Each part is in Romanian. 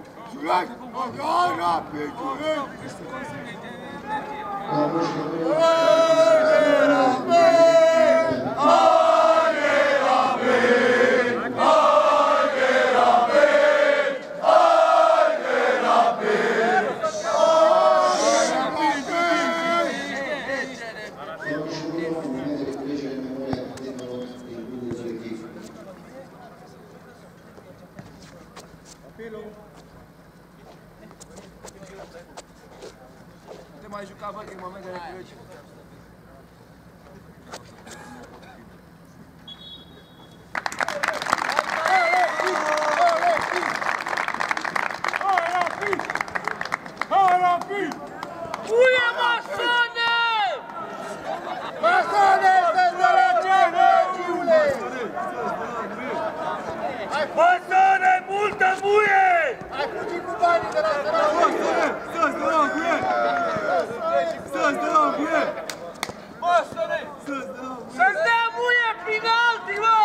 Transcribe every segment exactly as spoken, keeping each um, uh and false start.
Jurek! Agora, Pedro! Nu te mai juca, bă, din moment de replici. Uie, Masone! Masone, să înțelegem, Giule! Masone, multă muie! Ai fugit cu banii de la sărăcie! Să-ți dăm cu el! Să-ți dăm cu el! Masone! Să-ți dăm cu el! Să-ți dea muie penalti, mă!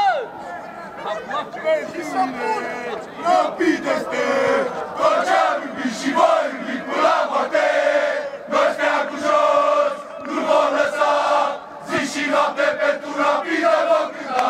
Și să pun! Rapid este! Tot ce-am iubit și voi iubit până la moarte! Noi stea cu jos, nu vom lăsa! Zi și noapte pentru Rapidă vom cânta!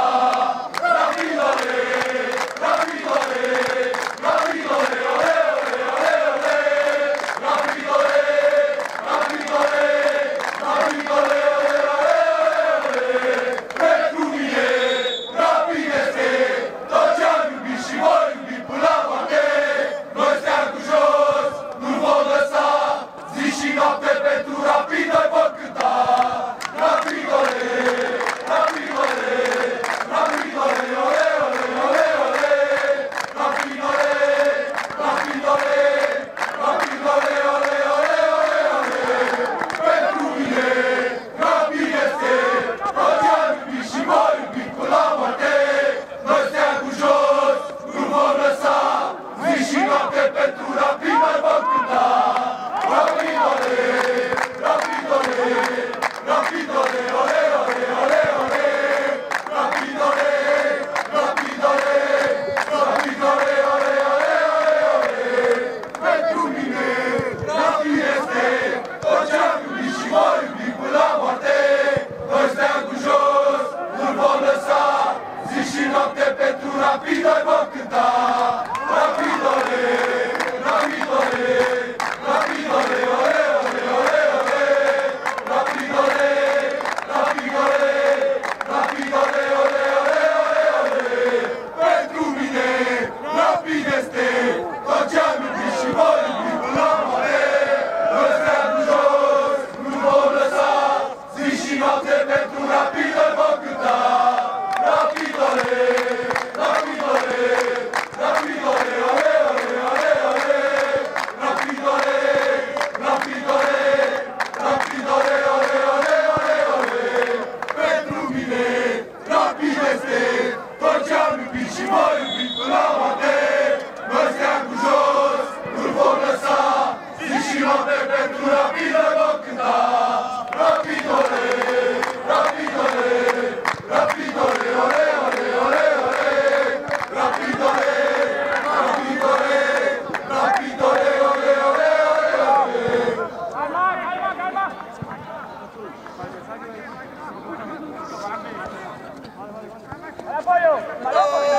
Rapidole! Rapidole! Rapidole! Ole, ole, ole, ole! Rapidole! Rapidole! Rapidole! Ole, ole, ole, ole! Pentru mine, Rapid este! Tot ce-am iubit și voi iubit până la moarte! Noi stea cu jos, nu vom lăsa! Zi și noapte pentru Rapid noi vom cânta! Rapidole! Rapidole! Rapidole! Ole, ole, ole, ole! Rapidole! Rapidole! Rapidole! Ole, ole, ole, ole! Pentru mine, Rapid este! Tot ce-am iubit și voi iubit până la moarte! Noi stea cu jos, nu vom lăsa! Zi și noapte pentru Rapid noi vom cânta! Rapidole! Rapidole! Rapidole! Ole, ole, ole, ole! Rapidole! Rapidole! Rapidole! Ole, ole, ole, ole! Pentru mine, Rapid este! Tot ce-am iubit și voi iubit până la moarte! Noi stea cu jos, nu vom lăsa! Zi și noapte pentru Rapid noi vom cânta! Rapidole! Rapidole! Rapidole! Ole, ole, ole, ole! Rapidole! Rapidole! Rapidole! Ole, ole, ole, ole! Pentru mine, Rapid este! Tot ce-am iubit și voi iubit până la moarte! Noi stea cu jos, nu vom lăsa! Zi și noapte pentru Rapid noi vom cânta! Rapidole! Rapidole! Rapidole! Ole, ole, ole, ole! Rapidole! Rapidole! Rapidole! Ole, ole, ole, ole! Pentru mine, Rapid este! Tot ce-am iubit și voi iubit până la moarte! Noi stea cu jos, nu vom lăsa! Zi și noapte pentru Rapid noi vom cânta! Rapidole! Rapidole! Rapidole! Ole, ole, ole, ole! Rapidole! Rapidole! Rapidole! Ole, ole, ole, ole! Calma, calma, calma! Apoio! Apoio!